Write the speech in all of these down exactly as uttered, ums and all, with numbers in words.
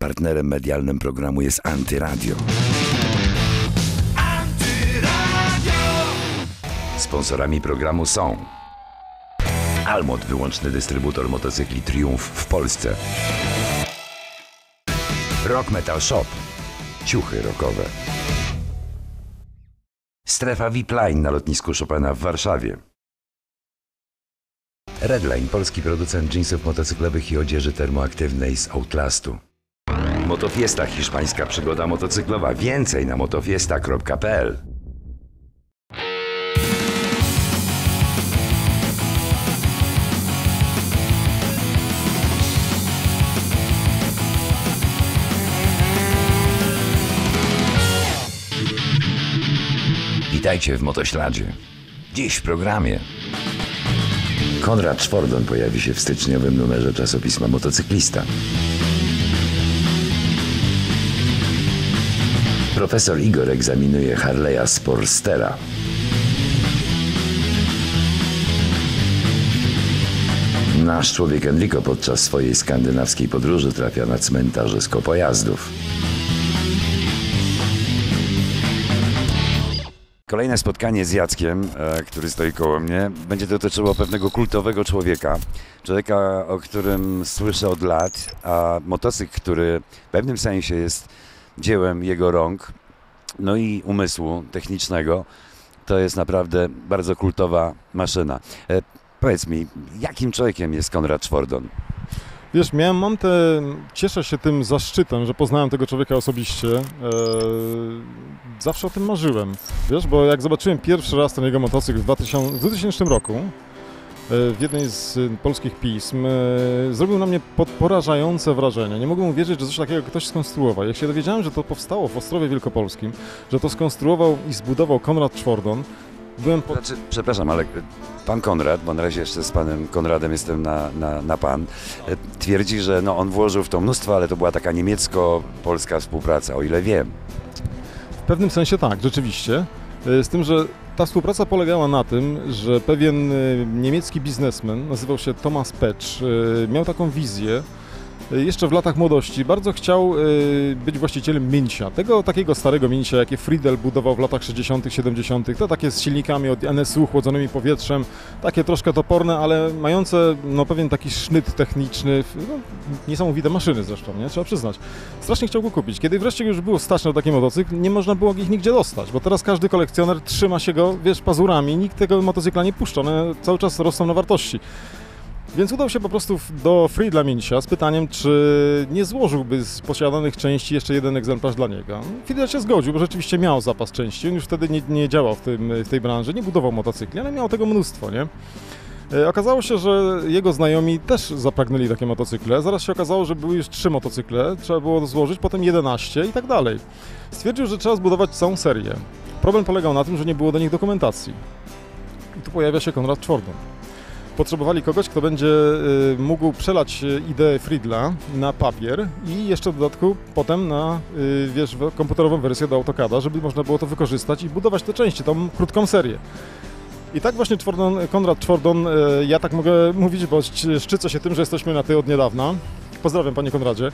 Partnerem medialnym programu jest Antyradio. Sponsorami programu są Almod, wyłączny dystrybutor motocykli Triumph w Polsce. Rock Metal Shop, ciuchy rockowe. Strefa V I P Line na lotnisku Chopina w Warszawie. Redline, polski producent jeansów motocyklowych i odzieży termoaktywnej z Outlastu. Motofiesta, hiszpańska przygoda motocyklowa. Więcej na motofiesta kropka p l. Witajcie w Motośladzie. Dziś w programie Konrad Szwordon pojawi się w styczniowym numerze czasopisma Motocyklista. Profesor Igor egzaminuje Harley'a Sportstera. Nasz człowiek Enrico podczas swojej skandynawskiej podróży trafia na cmentarzysko pojazdów. Kolejne spotkanie z Jackiem, e, który stoi koło mnie, będzie dotyczyło pewnego kultowego człowieka. Człowieka, o którym słyszę od lat, a motocykl, który w pewnym sensie jest dziełem jego rąk, no i umysłu technicznego, to jest naprawdę bardzo kultowa maszyna. E, powiedz mi, jakim człowiekiem jest Konrad Szwordon? Wiesz, miałem, mam te, cieszę się tym zaszczytem, że poznałem tego człowieka osobiście. Eee, zawsze o tym marzyłem, wiesz, bo jak zobaczyłem pierwszy raz ten jego motocykl w dwutysięcznym roku e, w jednej z polskich pism, e, zrobił na mnie porażające wrażenie. Nie mogłem uwierzyć, że coś takiego ktoś skonstruował. Jak się dowiedziałem, że to powstało w Ostrowie Wielkopolskim, że to skonstruował i zbudował Konrad Szwordon, byłem... Po... Znaczy, przepraszam, ale pan Konrad, bo na razie jeszcze z panem Konradem jestem na, na, na pan, twierdzi, że no, on włożył w to mnóstwo, ale to była taka niemiecko-polska współpraca, o ile wiem. W pewnym sensie tak, rzeczywiście. Z tym, że ta współpraca polegała na tym, że pewien niemiecki biznesmen, nazywał się Thomas Petsch, miał taką wizję. Jeszcze w latach młodości bardzo chciał y, być właścicielem Mincia, tego takiego starego Mincia, jakie Friedel budował w latach sześćdziesiątych, siedemdziesiątych. To takie z silnikami od N S U, chłodzonymi powietrzem, takie troszkę toporne, ale mające no, pewien taki sznyt techniczny, no, niesamowite maszyny zresztą, nie? Trzeba przyznać. Strasznie chciał go kupić. Kiedy wreszcie już było stać na taki motocykl, nie można było ich nigdzie dostać, bo teraz każdy kolekcjoner trzyma się go, wiesz, pazurami, nikt tego motocykla nie puszcza, one cały czas rosną na wartości. Więc udał się po prostu do Friedla Mincia z pytaniem, czy nie złożyłby z posiadanych części jeszcze jeden egzemplarz dla niego. Friedel się zgodził, bo rzeczywiście miał zapas części, on już wtedy nie, nie działał w, tym, w tej branży, nie budował motocykli, ale miał tego mnóstwo, nie? E, okazało się, że jego znajomi też zapragnęli takie motocykle. Zaraz się okazało, że były już trzy motocykle, trzeba było złożyć, potem jedenaście i tak dalej. Stwierdził, że trzeba zbudować całą serię. Problem polegał na tym, że nie było do nich dokumentacji. I tu pojawia się Konrad Szwordon. Potrzebowali kogoś, kto będzie y, mógł przelać ideę Friedla na papier i jeszcze w dodatku potem na y, wiesz, komputerową wersję do AutoCADa, żeby można było to wykorzystać i budować te części, tą krótką serię. I tak właśnie Szwordon, Konrad Szwordon, y, ja tak mogę mówić, bo szczycę się tym, że jesteśmy na ty od niedawna. Pozdrawiam, panie Konradzie. Y,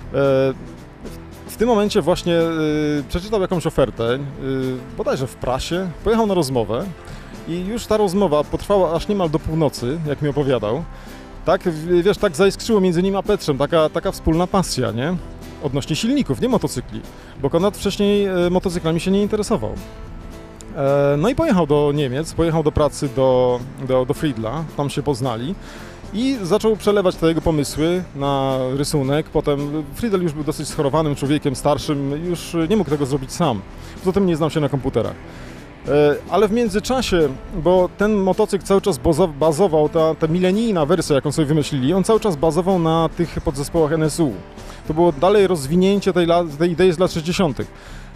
w tym momencie właśnie y, przeczytał jakąś ofertę, y, bodajże w prasie, pojechał na rozmowę. I już ta rozmowa potrwała aż niemal do północy, jak mi opowiadał. Tak, wiesz, tak zaiskrzyło między nim a Petrzem, taka, taka wspólna pasja, nie? Odnośnie silników, nie motocykli, bo Konrad wcześniej e, motocyklami się nie interesował. E, no i pojechał do Niemiec, pojechał do pracy do, do, do Friedla, tam się poznali i zaczął przelewać te jego pomysły na rysunek. Potem Friedel już był dosyć schorowanym człowiekiem, starszym, już nie mógł tego zrobić sam. Poza tym nie znał się na komputerach. Ale w międzyczasie, bo ten motocykl cały czas bazował, ta, ta milenijna wersja, jaką sobie wymyślili, on cały czas bazował na tych podzespołach N S U. To było dalej rozwinięcie tej, tej idei z lat sześćdziesiątych.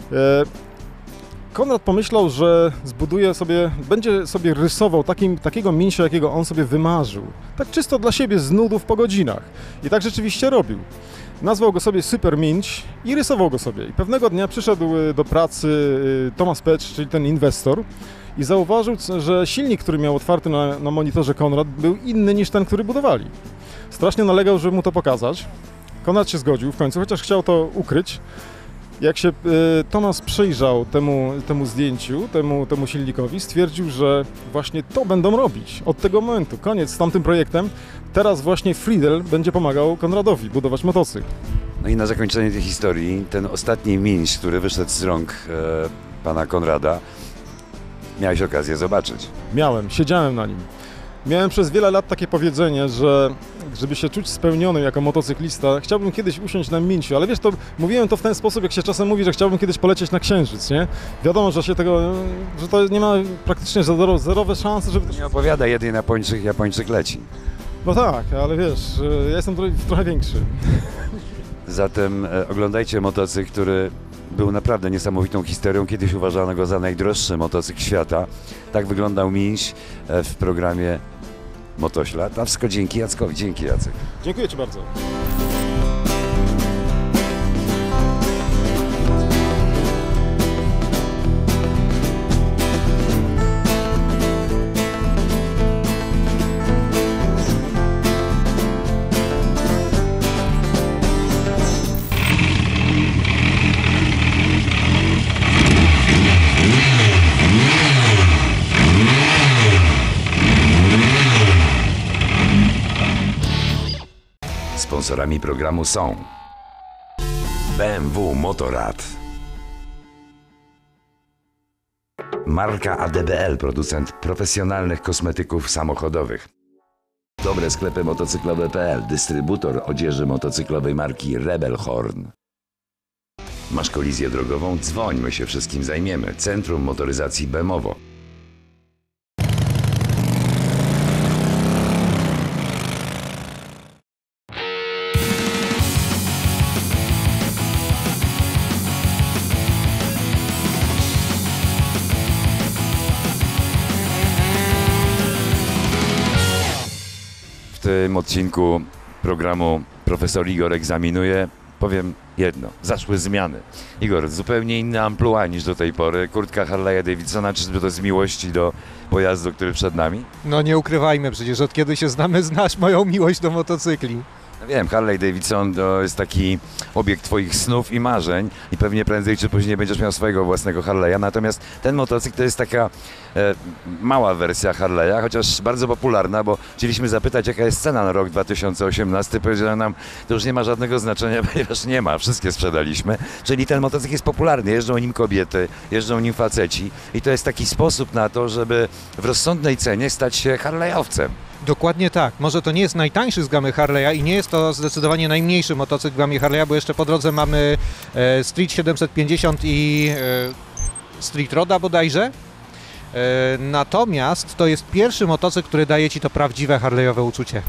Konrad pomyślał, że zbuduje sobie, będzie sobie rysował takim, takiego Mincia, jakiego on sobie wymarzył. Tak czysto dla siebie, z nudów po godzinach. I tak rzeczywiście robił. Nazwał go sobie Super Minch i rysował go sobie. I pewnego dnia przyszedł do pracy Thomas Petsch, czyli ten inwestor, i zauważył, że silnik, który miał otwarty na, na monitorze Konrad, był inny niż ten, który budowali. Strasznie nalegał, żeby mu to pokazać. Konrad się zgodził w końcu, chociaż chciał to ukryć. Jak się y, Tomasz przyjrzał temu, temu zdjęciu, temu, temu silnikowi, stwierdził, że właśnie to będą robić. Od tego momentu, koniec z tamtym projektem. Teraz właśnie Friedel będzie pomagał Konradowi budować motocykl. No i na zakończenie tej historii, ten ostatni mięś, który wyszedł z rąk e, pana Konrada, miałeś okazję zobaczyć. Miałem, siedziałem na nim. Miałem przez wiele lat takie powiedzenie, że żeby się czuć spełnionym jako motocyklista, chciałbym kiedyś usiąść na mięciu, ale wiesz, to mówiłem to w ten sposób, jak się czasem mówi, że chciałbym kiedyś polecieć na Księżyc, nie? Wiadomo, że się tego, że to nie ma praktycznie zero, zerowe szanse, żeby... Nie opowiada, jeden Japończyk, Japończyk leci. No tak, ale wiesz, ja jestem trochę, trochę większy. Zatem e, oglądajcie motocykl, który był naprawdę niesamowitą historią. Kiedyś uważano go za najdroższy motocykl świata. Tak wyglądał mięś e, w programie Motoślad. A wszystko dzięki Jackowi. Dzięki, Jacek. Dziękuję Ci bardzo. Sponsorami programu są B M W Motorrad, marka A D B L, producent profesjonalnych kosmetyków samochodowych, dobre sklepy motocyklowe kropka p l, dystrybutor odzieży motocyklowej marki Rebel Horn. Masz kolizję drogową? Dzwoń, my się wszystkim zajmiemy. Centrum Motoryzacji Bemowo. W tym odcinku programu Profesor Igor egzaminuje. Powiem jedno, zaszły zmiany. Igor, zupełnie inny amplua niż do tej pory. Kurtka Harley'a Davidsona, czyżby to z miłości do pojazdu, który przed nami? No nie ukrywajmy, przecież od kiedy się znamy, znasz moją miłość do motocykli. No wiem, Harley Davidson to jest taki obiekt twoich snów i marzeń i pewnie prędzej czy później będziesz miał swojego własnego Harley'a, natomiast ten motocykl to jest taka e, mała wersja Harley'a, chociaż bardzo popularna, bo chcieliśmy zapytać, jaka jest cena na rok dwa tysiące osiemnasty, powiedziano nam, to już nie ma żadnego znaczenia, ponieważ nie ma, wszystkie sprzedaliśmy, czyli ten motocykl jest popularny, jeżdżą nim kobiety, jeżdżą nim faceci i to jest taki sposób na to, żeby w rozsądnej cenie stać się Harley'owcem. Dokładnie tak. Może to nie jest najtańszy z gamy Harley'a i nie jest to zdecydowanie najmniejszy motocykl w gamie Harley'a, bo jeszcze po drodze mamy e, Street siedemset pięćdziesiąt i e, Street Roda bodajże. E, natomiast to jest pierwszy motocykl, który daje Ci to prawdziwe Harley'owe uczucie.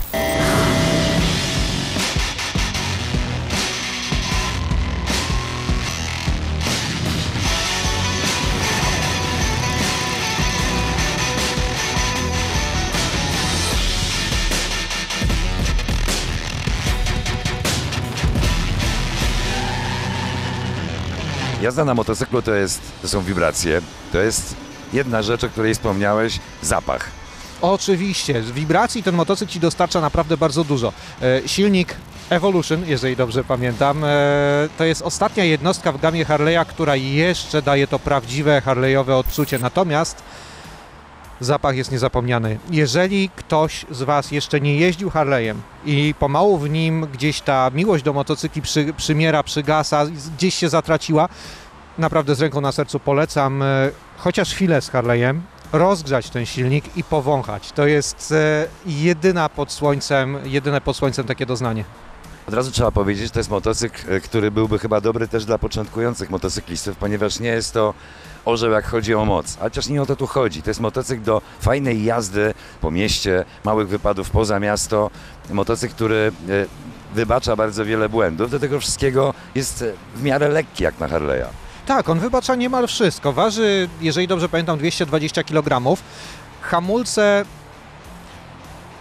Jazda na motocyklu to, jest, to są wibracje, to jest jedna rzecz, o której wspomniałeś, zapach. Oczywiście, z wibracji ten motocykl Ci dostarcza naprawdę bardzo dużo. E, silnik Evolution, jeżeli dobrze pamiętam, e, to jest ostatnia jednostka w gamie Harley'a, która jeszcze daje to prawdziwe Harley'owe odczucie, natomiast zapach jest niezapomniany. Jeżeli ktoś z Was jeszcze nie jeździł Harley'em i pomału w nim gdzieś ta miłość do motocykli przy, przymiera, przygasa, gdzieś się zatraciła, naprawdę z ręką na sercu polecam e, chociaż chwilę z Harley'em, rozgrzać ten silnik i powąchać. To jest e, jedyna pod słońcem, jedyne pod słońcem takie doznanie. Od razu trzeba powiedzieć, że to jest motocykl, który byłby chyba dobry też dla początkujących motocyklistów, ponieważ nie jest to orzeł, jak chodzi o moc. A chociaż nie o to tu chodzi. To jest motocykl do fajnej jazdy po mieście, małych wypadów poza miasto. Motocykl, który wybacza bardzo wiele błędów. Do tego wszystkiego jest w miarę lekki, jak na Harley'a. Tak, on wybacza niemal wszystko. Waży, jeżeli dobrze pamiętam, dwieście dwadzieścia kilogramów. Hamulce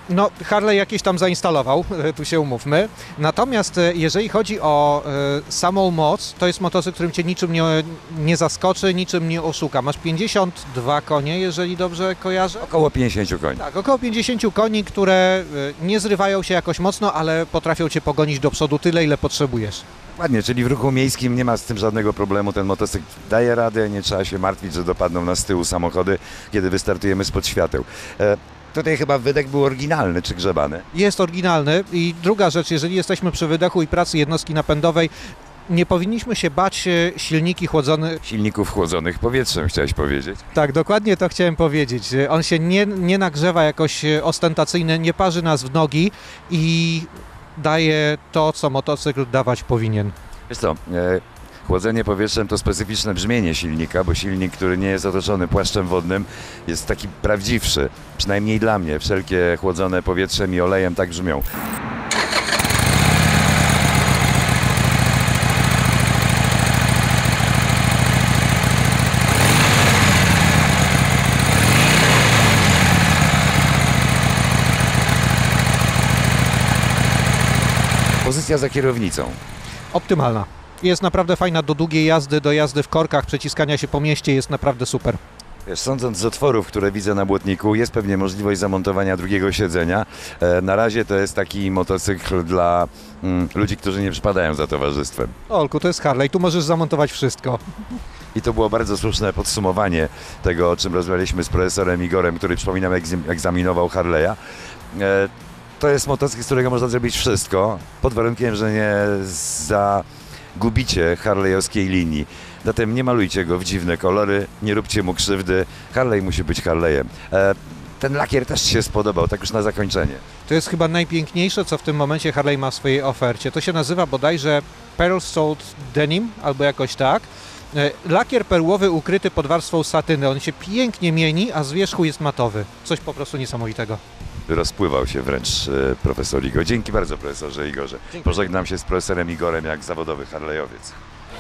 No, Harley jakieś tam zainstalował, tu się umówmy. Natomiast e, jeżeli chodzi o e, samą moc, to jest motocykl, którym cię niczym nie, nie zaskoczy, niczym nie oszuka. Masz pięćdziesiąt dwa konie, jeżeli dobrze kojarzę? Około pięćdziesiąt koni. Tak, około pięćdziesiąt koni, które e, nie zrywają się jakoś mocno, ale potrafią cię pogonić do przodu tyle, ile potrzebujesz. Ładnie, czyli w ruchu miejskim nie ma z tym żadnego problemu. Ten motocykl daje radę, nie trzeba się martwić, że dopadną nas z tyłu samochody, kiedy wystartujemy spod świateł. E, tutaj chyba wydech był oryginalny czy grzebany. Jest oryginalny i druga rzecz, jeżeli jesteśmy przy wydechu i pracy jednostki napędowej, nie powinniśmy się bać e, silniki chłodzone. Silników chłodzonych powietrzem, chciałeś powiedzieć. Tak, dokładnie to chciałem powiedzieć. On się nie, nie nagrzewa jakoś e, ostentacyjnie, nie parzy nas w nogi i daje to, co motocykl dawać powinien. Wiesz co, e, chłodzenie powietrzem to specyficzne brzmienie silnika, bo silnik, który nie jest otoczony płaszczem wodnym, jest taki prawdziwszy. Przynajmniej dla mnie. Wszelkie chłodzone powietrzem i olejem tak brzmią. Pozycja za kierownicą. Optymalna. Jest naprawdę fajna do długiej jazdy, do jazdy w korkach, przeciskania się po mieście, jest naprawdę super. Wiesz, sądząc z otworów, które widzę na błotniku, jest pewnie możliwość zamontowania drugiego siedzenia. E, na razie to jest taki motocykl dla mm, ludzi, którzy nie przypadają za towarzystwem. Olku, to jest Harley, tu możesz zamontować wszystko. I to było bardzo słuszne podsumowanie tego, o czym rozmawialiśmy z profesorem Igorem, który, przypominam, egzim- egzaminował Harley'a. E, to jest motocykl, z którego można zrobić wszystko, pod warunkiem, że nie zagubicie harley'owskiej linii. Zatem nie malujcie go w dziwne kolory, nie róbcie mu krzywdy. Harley musi być Harley'em. E, ten lakier też Ci się spodobał, tak już na zakończenie. To jest chyba najpiękniejsze, co w tym momencie Harley ma w swojej ofercie. To się nazywa bodajże Pearl Salt Denim, albo jakoś tak. E, Lakier perłowy ukryty pod warstwą satyny. On się pięknie mieni, a z wierzchu jest matowy. Coś po prostu niesamowitego. Rozpływał się wręcz e, profesor Igor. Dzięki bardzo, profesorze Igorze. Pożegnam się z profesorem Igorem jak zawodowy harlejowiec.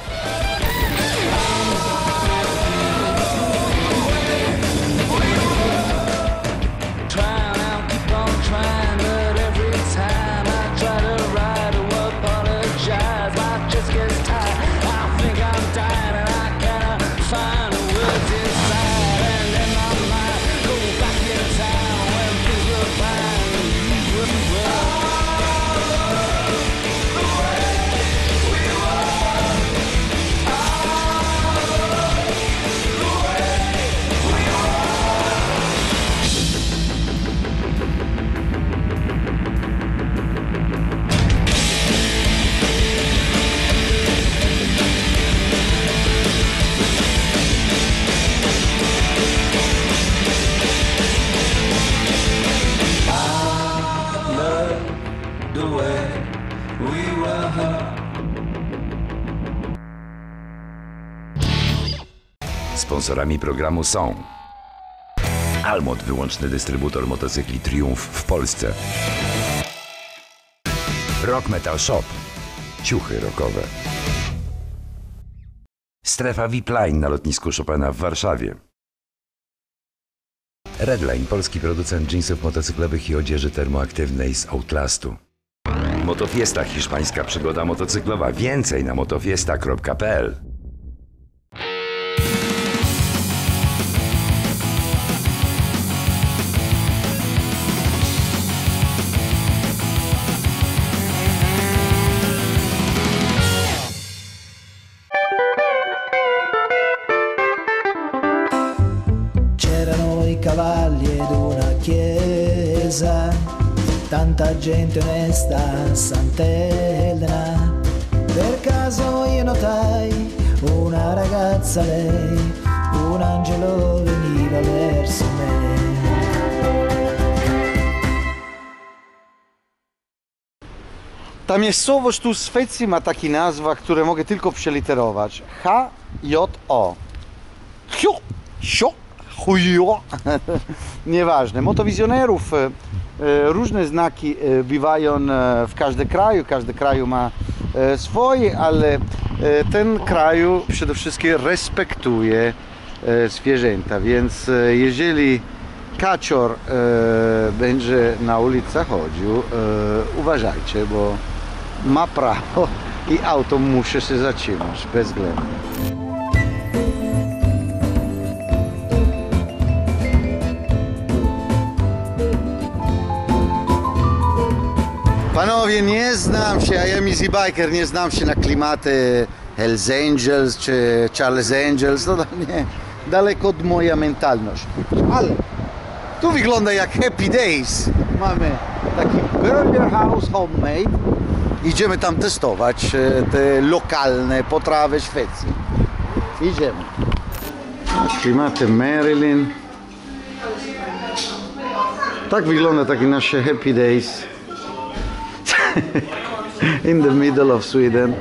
Sponsorami programu są Almod, wyłączny dystrybutor motocykli Triumph w Polsce. Rock Metal Shop, ciuchy rockowe. Strefa V I P Line na lotnisku Chopina w Warszawie. Redline, polski producent jeansów motocyklowych i odzieży termoaktywnej z Outlastu. Motofiesta, hiszpańska przygoda motocyklowa. Więcej na motofiesta kropka p l. C'erano i cavalli ed una chiesa, tanta gente onesta, sant'Elena. Per caso io notai una ragazza, lei, un angelo veniva verso me. Ta miejscowość tu w Szwecji ma takie nazwa, które mogę tylko przeliterować. H J O. Hjo, hjo, hujo. Nieważne. Motowizjonerów, e, różne znaki e, bywają e, w każdym kraju. Każdy kraju ma e, swoje, ale e, ten kraju przede wszystkim respektuje e, zwierzęta. Więc e, jeżeli kaczor e, będzie na ulicach chodził, e, uważajcie, bo ma prawo i auto musi się zatrzymać bezwzględnie. Panowie, nie znam się, ja jestem easy biker, nie znam się na klimaty Hells Angels czy Charles Angels, no nie, daleko od moja mentalność. Ale tu wygląda jak Happy Days. Mamy taki Burger House Homemade. Idziemy tam testować te lokalne potrawy Szwecji. Idziemy. Klimaty Marilyn. Tak wygląda taki nasze Happy Days. In the middle of Sweden.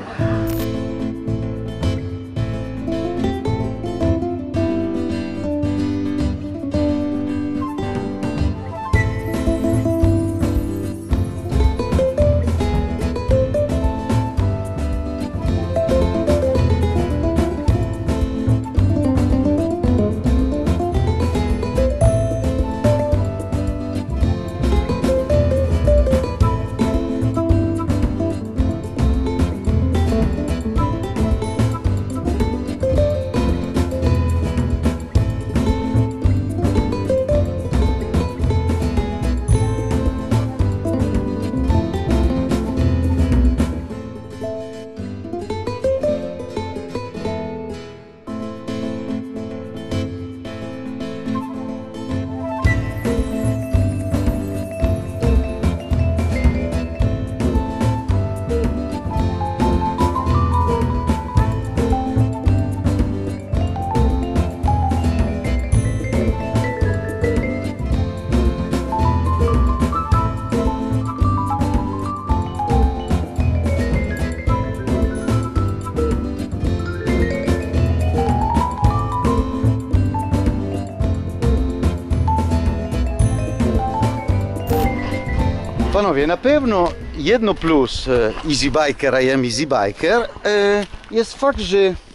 Panowie, na pewno jedno plus easy bikera i easy biker jest fakt, że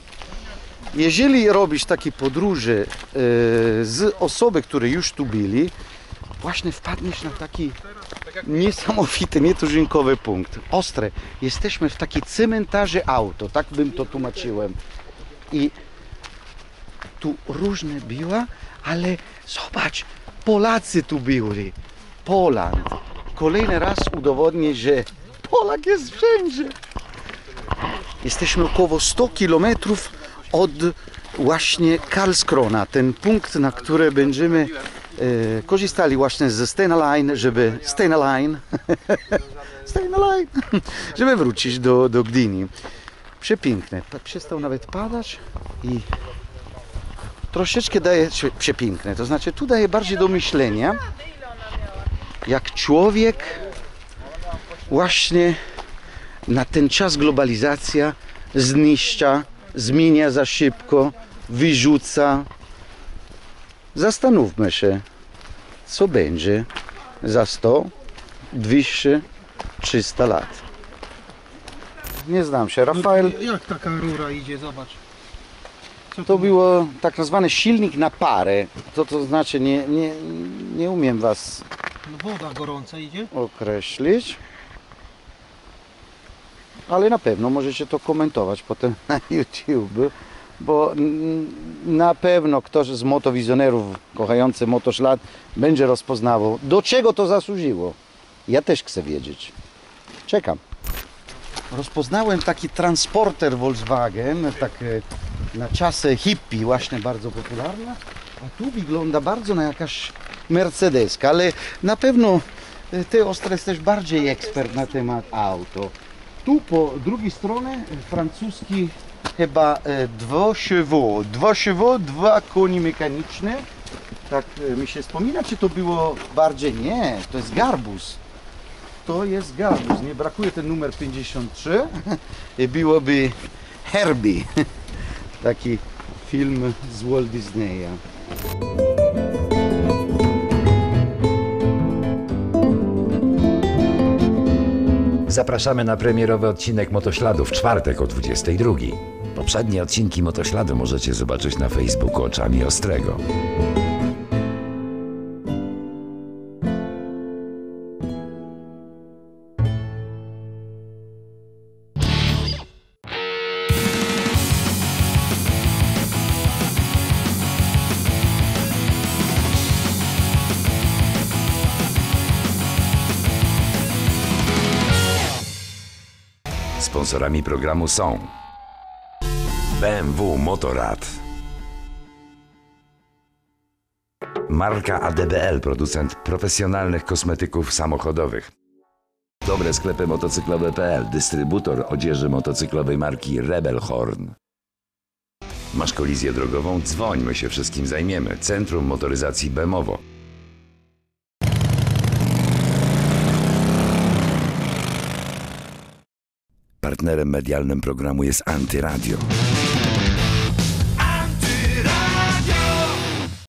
jeżeli robisz takie podróże z osoby, które już tu byli, właśnie wpadniesz na taki niesamowity, nietuzinkowy punkt. Ostre, jesteśmy w takiej cementarze auto, tak bym to tłumaczyłem. I tu różne była, ale zobacz, Polacy tu byli. Poland. Kolejny raz udowodnię, że Polak jest wszędzie. Jesteśmy około sto kilometrów od właśnie Karlskrona, ten punkt, na który będziemy e, korzystali właśnie ze Stena Line, żeby Stena Line, Stena Line, żeby wrócić do, do Gdyni. Przepiękne. Przestał nawet padać i troszeczkę daje przepiękne. To znaczy tu daje bardziej do myślenia, jak człowiek właśnie na ten czas globalizacja zniszcza, zmienia za szybko, wyrzuca. Zastanówmy się, co będzie za sto, dwieście, trzysta lat. Nie znam się. Rafael, No, jak taka rura idzie, zobacz. Co to było tak zwany silnik na parę. Co to znaczy? Nie, nie, nie umiem was No, woda gorąca idzie? określić. Ale na pewno możecie to komentować potem na YouTube, bo na pewno ktoś z motowizjonerów kochający motoszlak będzie rozpoznawał, do czego to zasłużyło. Ja też chcę wiedzieć. Czekam. Rozpoznałem taki transporter Volkswagen, tak na czasy hippie, właśnie bardzo popularna, a tu wygląda bardzo na jakaś Mercedeska, ale na pewno ty, Ostre, jesteś bardziej ekspert na temat auto. Tu po drugiej stronie francuski chyba dwusiłowo, dwusiłowo, dwa koni mechaniczne. Tak mi się wspomina, czy to było bardziej? Nie, to jest garbus. To jest garbus, nie brakuje ten numer pięćdziesiąt trzy i byłoby Herbie. Taki film z Walt Disneya. Zapraszamy na premierowy odcinek Motośladu w czwartek o dwudziestej drugiej. Poprzednie odcinki Motośladu możecie zobaczyć na Facebooku Oczami Ostrego. Sponsorami programu są B M W Motorrad, marka A D B L, producent profesjonalnych kosmetyków samochodowych, Dobre sklepy motocyklowe kropka p l, dystrybutor odzieży motocyklowej marki Rebelhorn. Masz kolizję drogową? Dzwoń, my się wszystkim zajmiemy. Centrum Motoryzacji Bemowo. Partnerem medialnym programu jest Antyradio.